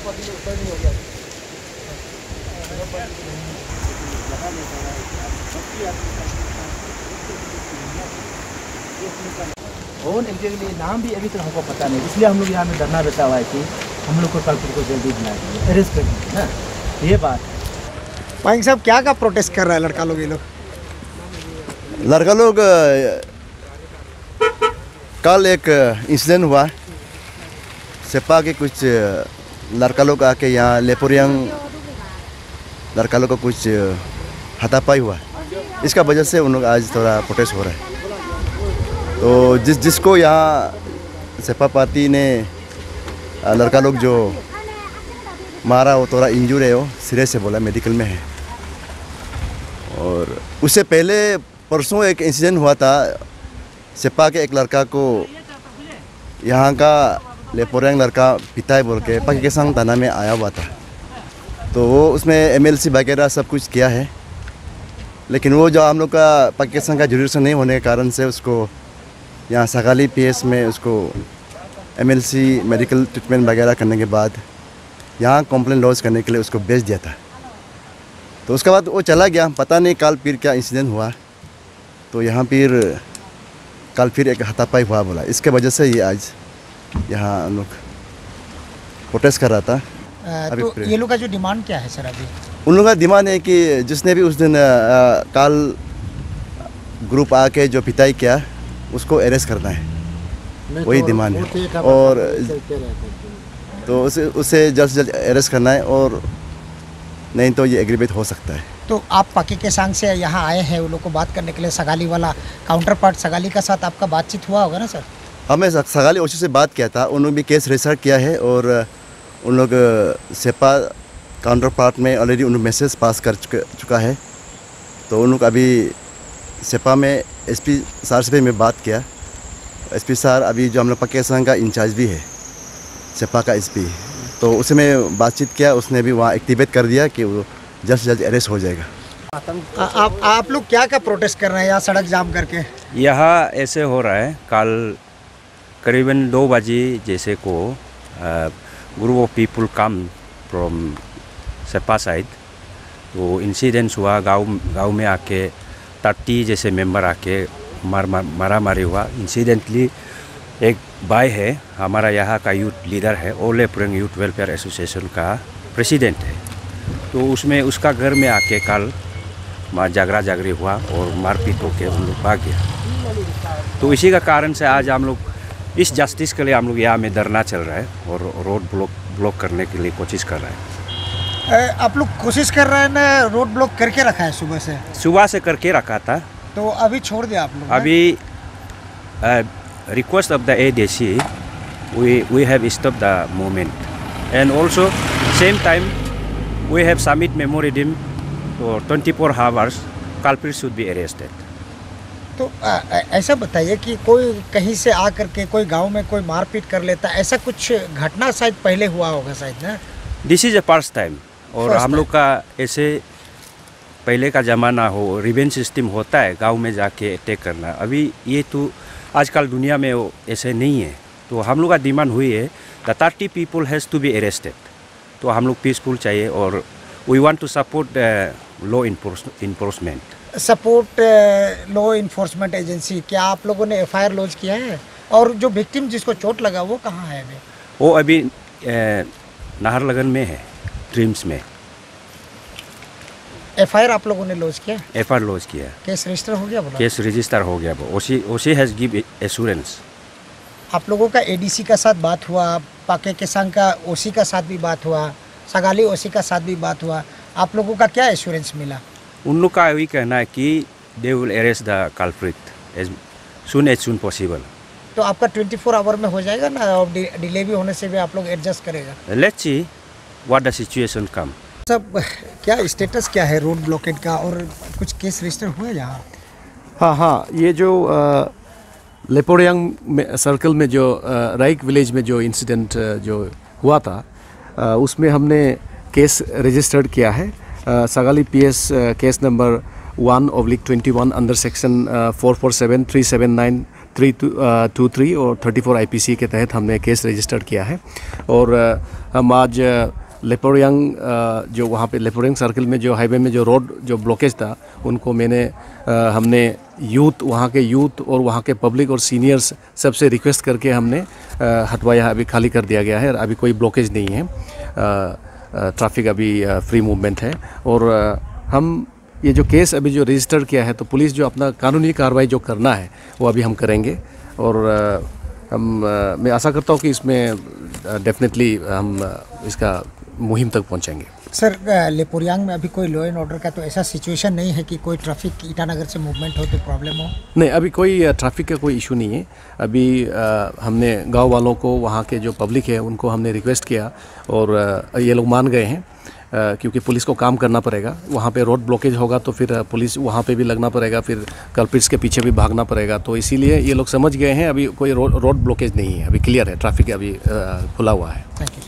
और एग्जैक्टली नाम भी अभी तक हमको पता नहीं, इसलिए हम लोग यहाँ में धरना बैठा हुआ है कि हम लोग को कल्प्रिट को जल्दी बुला दीजिए, अरेस्ट कर दीजिए ना, ये बात है। भाई साहब क्या प्रोटेस्ट कर रहा है लड़का लोग? ये लोग लड़का लोग कल एक इंसिडेंट हुआ, सेपा के कुछ लड़का लोग आके यहाँ लेपोरियांग लड़का लोग को कुछ हाथापाई हुआ, इसका वजह से उन लोग आज थोड़ा प्रोटेस्ट हो रहा है। तो जिसको यहाँ सेपा पार्टी ने लड़का लोग जो मारा वो थोड़ा इंजूर है, वो सिरे से बोला मेडिकल में है। और उससे पहले परसों एक इंसिडेंट हुआ था, सेपा के एक लड़का को यहाँ का लेपोरियांग लड़का पिता है बोल के पाकिस्तान थाना में आया हुआ था। तो वो उसमें एमएलसी वगैरह सब कुछ किया है, लेकिन वो जो हम लोग का पाकिस्तान का जुरिडिक्शन नहीं होने के कारण से उसको यहाँ सगाली पीएस में उसको एमएलसी मेडिकल ट्रीटमेंट वगैरह करने के बाद यहाँ कंप्लेंट लॉन्च करने के लिए उसको भेज दिया था। तो उसके बाद वो चला गया, पता नहीं कल फिर क्या इंसिडेंट हुआ। तो यहाँ फिर कल फिर एक हाथापाई हुआ बोला, इसके वजह से ये आज यहाँ हम लोग प्रोटेस्ट कर रहा था। तो ये लोग का जो डिमांड क्या है सर? अभी उन लोगों का डिमांड है कि जिसने भी उस दिन कल ग्रुप आके जो पिटाई किया उसको अरेस्ट करना है, वही डिमांड है। और तो उसे जल्द से जल्द अरेस्ट करना है, और नहीं तो ये एग्रीमेंट हो सकता है। तो आप पाकिस्तान से यहाँ आए हैं उन लोग को बात करने के लिए, सगाली वाला काउंटर पार्ट सगाली का साथ आपका बातचीत हुआ होगा ना सर? हमें सगाली ओसी से बात किया था, उन लोग भी केस रजिस्टर किया है, और उन लोग सेपा काउंटर पार्ट में ऑलरेडी उन लोग मैसेज पास कर चुका है। तो उन लोग अभी सेपा में एसपी सर से मैं बात किया, एसपी सर अभी जो हम लोग पाकिस्तान का इंचार्ज भी है सेपा का एसपी, तो उससे मैं बातचीत किया, उसने भी वहाँ एक्टिवेट कर दिया कि वो जल्द से जल्द अरेस्ट हो जाएगा। आप लोग क्या प्रोटेस्ट कर रहे हैं यहाँ सड़क जाम करके? यहाँ ऐसे हो रहा है, कल करीबन 2 बजे जैसे को group of people come from Seppa side, तो इंसिडेंट्स हुआ, गांव में आके 30 जैसे मेंबर आके मारा मारी हुआ। इंसिडेंटली एक भाई है हमारा यहाँ का यूथ लीडर है, all Leporiang youth welfare association का प्रेसिडेंट है, तो उसमें उसका घर में आके कल झगड़ा झगड़ी हुआ और मारपीट होके हम लोग भाग गया। तो इसी का कारण से आज हम लोग इस जस्टिस के लिए हम लोग यहाँ में धरना चल रहा है और रोड ब्लॉक करने के लिए कोशिश कर रहे हैं। आप लोग कोशिश कर रहे हैं ना? रोड ब्लॉक करके रखा है सुबह से करके रखा था, तो अभी छोड़ दिया आप लोग? अभी request of the ADC we have stopped the movement, and also same time we have submit memorandum for 24 hours culprit should be arrested. तो ऐसा बताइए कि कोई कहीं से आकर के कोई गांव में कोई मारपीट कर लेता, ऐसा कुछ घटना शायद पहले हुआ होगा शायद ना? This is a first time, और हम लोग का ऐसे पहले का ज़माना हो, रिवेंज सिस्टम होता है गांव में जाके अटैक करना, अभी ये तो आजकल दुनिया में ऐसे नहीं है। तो हम लोग का डिमांड हुई है the 30 people has to be arrested. तो हम लोग पीसफुल चाहिए, और we want to support law enforcement. Support law enforcement agency, क्या आप लोगों ने FIR लॉन्च किया है? और जो विक्टिम जिसको चोट लगा वो कहाँ है अभी? वो अभी नाहरलगन में है, ड्रीम्स में। FIR आप लोगों ने लॉन्च किया? FIR लॉन्च किया। केस रजिस्टर हो गया? केस रजिस्टर हो गया, ओसी हैज़ गिव एश्योरेंस। आप लोगों का ADC का साथ बात हुआ, पाकिस्तान का OC का साथ भी बात हुआ, सगाली OC का साथ भी बात हुआ, आप लोगों का क्या एश्योरेंस मिला? उन लोग का यही कहना है कि they will arrest the culprit as soon possible. तो आपका 24 आवर में हो जाएगा ना? और डिले भी होने से भी आप लोग एडजस्ट करेगा? Let's see what the situation come. सब क्या स्टेटस क्या है रोड ब्लॉकेट का, और कुछ केस रजिस्टर हुए यहाँ? हाँ, ये जो लेपोरियांग सर्कल में जो राइक विलेज में जो इंसिडेंट जो हुआ था, उसमें हमने केस रजिस्टर्ड किया है। Sagalee PS case number 1/21 under section 447, 379, 323 और 34 IPC के तहत हमने केस रजिस्टर किया है। और हम आज लेपोरियांग जो वहाँ पे लेपोरियांग सर्कल में जो हाईवे में जो रोड जो ब्लॉकेज था उनको हमने यूथ वहाँ के यूथ और वहाँ के पब्लिक और सीनियर्स सबसे रिक्वेस्ट करके हमने हटवाया, अभी खाली कर दिया गया है। अभी कोई ब्लॉकेज नहीं है, ट्रैफिक अभी फ्री मूवमेंट है। और हम ये जो केस अभी जो रजिस्टर किया है तो पुलिस जो अपना कानूनी कार्रवाई जो करना है वो अभी हम करेंगे। और मैं आशा करता हूँ कि इसमें डेफिनेटली हम इसका मुहिम तक पहुँचेंगे। सर, लेपोरियांग में अभी कोई लॉ एंड ऑर्डर का तो ऐसा सिचुएशन नहीं है कि कोई ट्रैफिक ईटानगर से मूवमेंट हो तो प्रॉब्लम हो? नहीं, अभी कोई ट्रैफिक का कोई इशू नहीं है। अभी हमने गांव वालों को, वहाँ के जो पब्लिक है उनको हमने रिक्वेस्ट किया और ये लोग मान गए हैं, क्योंकि पुलिस को काम करना पड़ेगा। वहाँ पे रोड ब्लॉकेज होगा तो फिर पुलिस वहाँ पे भी लगना पड़ेगा, फिर कल्प्रिट्स के पीछे भी भागना पड़ेगा। तो इसीलिए ये लोग समझ गए हैं, अभी कोई रोड ब्लॉकेज नहीं है, अभी क्लियर है, ट्रैफिक अभी खुला हुआ है। Thank you.